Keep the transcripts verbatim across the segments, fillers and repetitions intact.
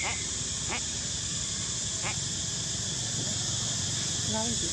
ngay chị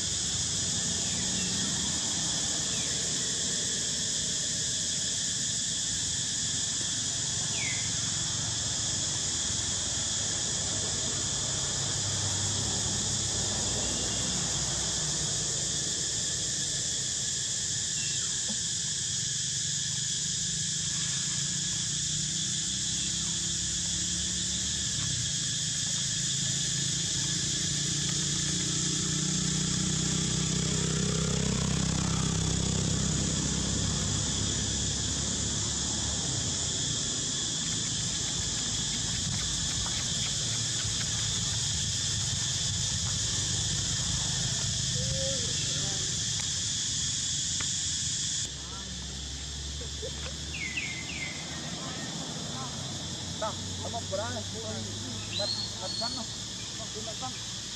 Tao, tao một bữa này, mặt mặt sắn không? Không, cứ mặt sắn.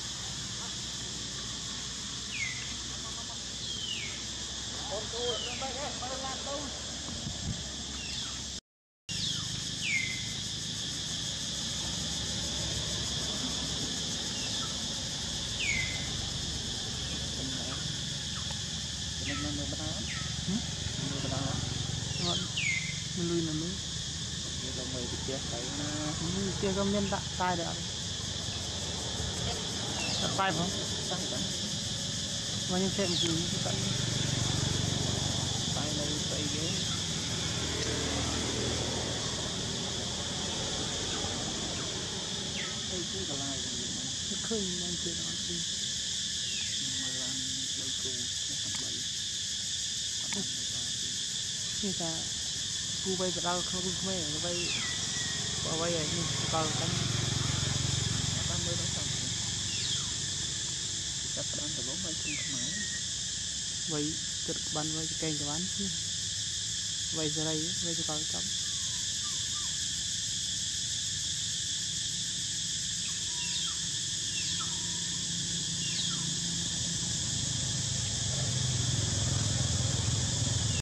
Con tôi, con bay đấy, bay lan đâu? Mình mình mình bắt áo, mình bắt áo, ngon mình lui là mới mình đồng mày bị chết cái kia có miên tạ tai được đặt tai không sang vậy, mà nhưng xem gì cái tận tay này tay ghế, tay cái cái này cái khơi đang chơi đó chứ mà làm lấy cù làm bậy, người ta cu bay cái đau không đúng mày nó bay bỏ bay ấy nhưng tao cắn ta mới nói xong, ta phải ăn từ bốn bay không máy, bay từ ban bay cây cái bán bay ra đây bay cho tao chấm